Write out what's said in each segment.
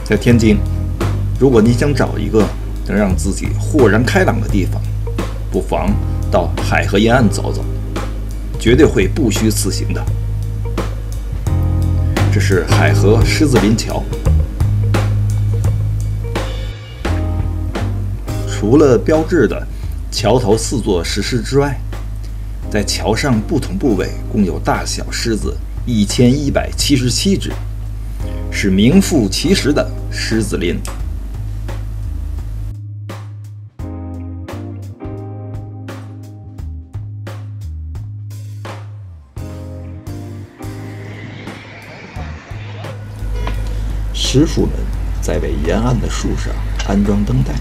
在天津，如果你想找一个能让自己豁然开朗的地方，不妨到海河沿岸走走，绝对会不虚此行的。这是海河狮子林桥，除了标志的桥头4座石狮之外，在桥上不同部位共有大小狮子1177只，是名副其实的狮子林。师傅们在为沿岸的树上安装灯带。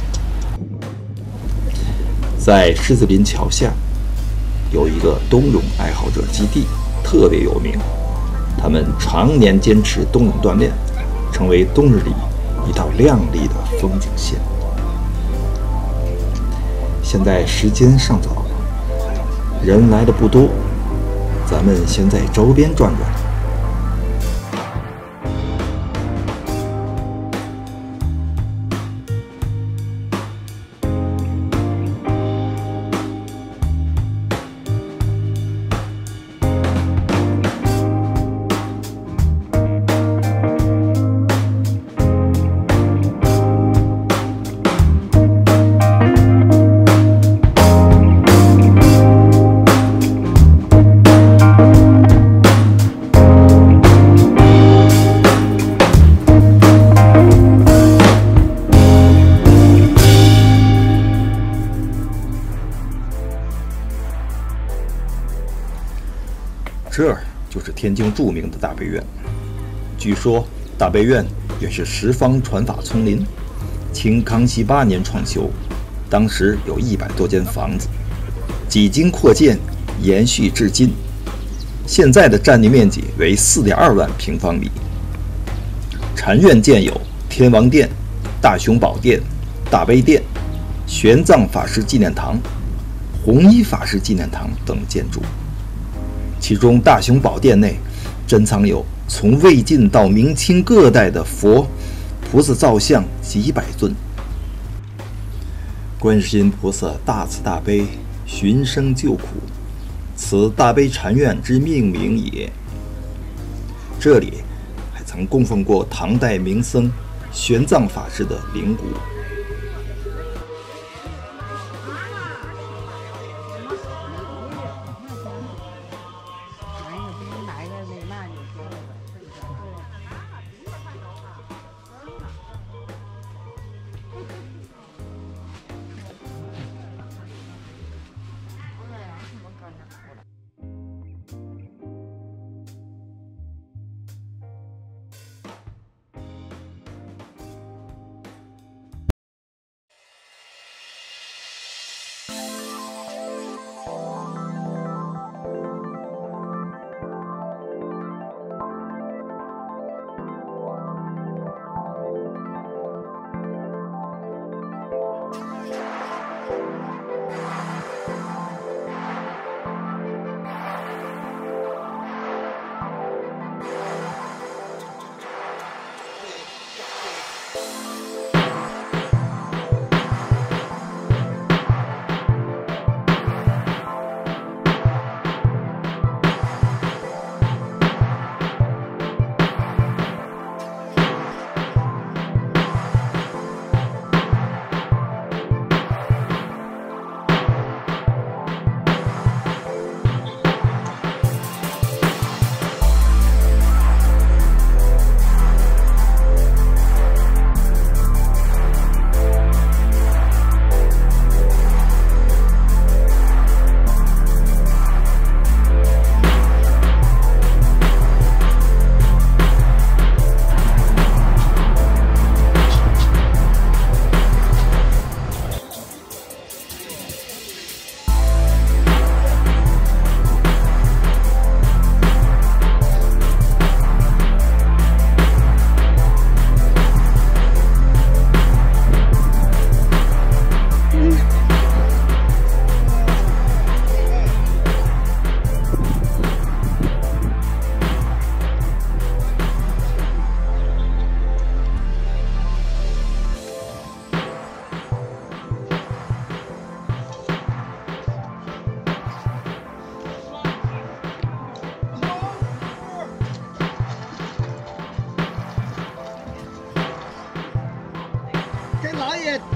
在狮子林桥下有一个冬泳爱好者基地，特别有名。他们常年坚持冬泳锻炼，成为冬日里一道亮丽的风景线。现在时间尚早，人来的不多，咱们先在周边转转。这儿就是天津著名的大悲院。据说大悲院原是十方传法丛林，清康熙8年创修，当时有100多间房子，几经扩建，延续至今。现在的占地面积为4.2万平方米。禅院建有天王殿、大雄宝殿、大悲殿、玄奘法师纪念堂、弘一法师纪念堂等建筑。其中大雄宝殿内珍藏有从魏晋到明清各代的佛、菩萨造像几百尊。观世音菩萨大慈大悲，寻声救苦，此大悲禅院之命名也。这里还曾供奉过唐代名僧玄奘法师的灵骨。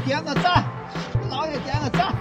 点个赞，给老爷点个赞。